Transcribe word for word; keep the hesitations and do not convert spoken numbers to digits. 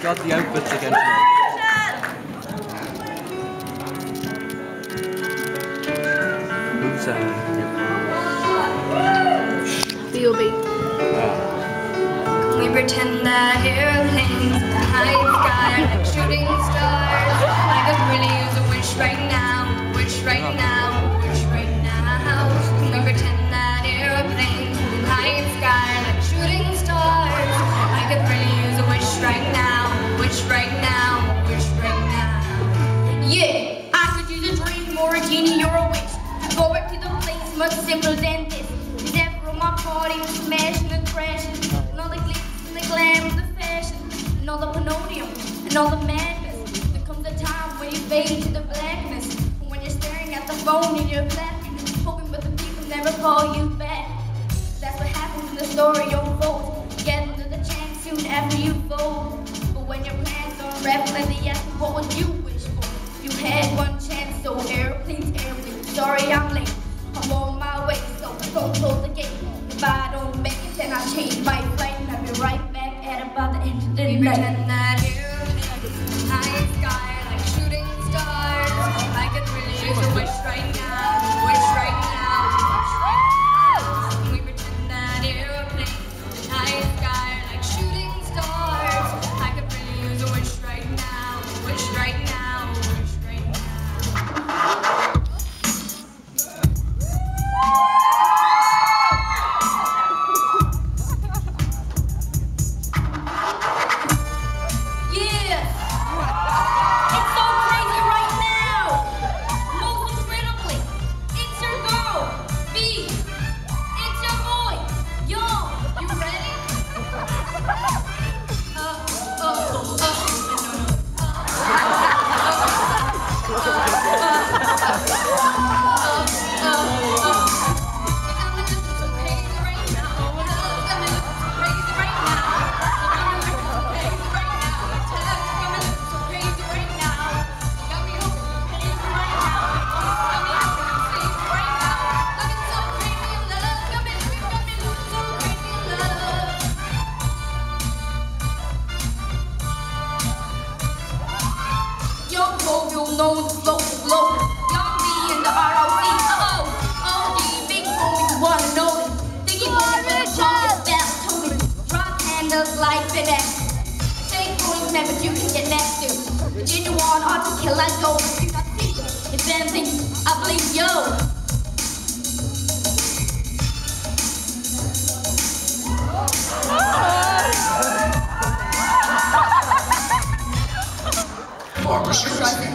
God, the outfits against me. Who's uh? B O B. We pretend that airplanes in the high sky are like shooting stars. I could really use a wish right now, wish right now, wish right now. We pretend that airplanes in the high sky are like shooting stars. I could really use a wish right now, wish right now, wish right now. Yeah, I could use a dream or a genie or a wish. Go back to the place much simpler than this. Is that from my party, smashing and crashing, and all the glitz and the glam and the fashion, and all the panodium and all the madness. There comes a time when you fade into the blackness, and when you're staring at the phone in your blackness, hoping but the people never call you back. That's what happens when the story unfolds. Get into the chance soon after you fold. But when your plans unravel and they ask you what would you wish for, you had one chance, so airplanes, airplanes. Sorry I'm late, I'm on my way, so don't close the gate. If I don't make it, then I'll change my flight, and I'll be right back at about the end of the night. We pretend that airplanes, high sky, like shooting stars. I could really use a wish right now, wish right now, wish right now. We pretend that airplanes, high sky, like shooting stars. I could really use a wish right now, wish right now, wish right now. Known to float the globe. Young B in the R O C. Uh-oh. O G, big homie, you wanna know it. Thinking more than a talk about Tony. Rock handles life in it. Take points, man, but you can get next to. The genuine ought to kill like gold. If I think if anything, I believe yo. Marcus.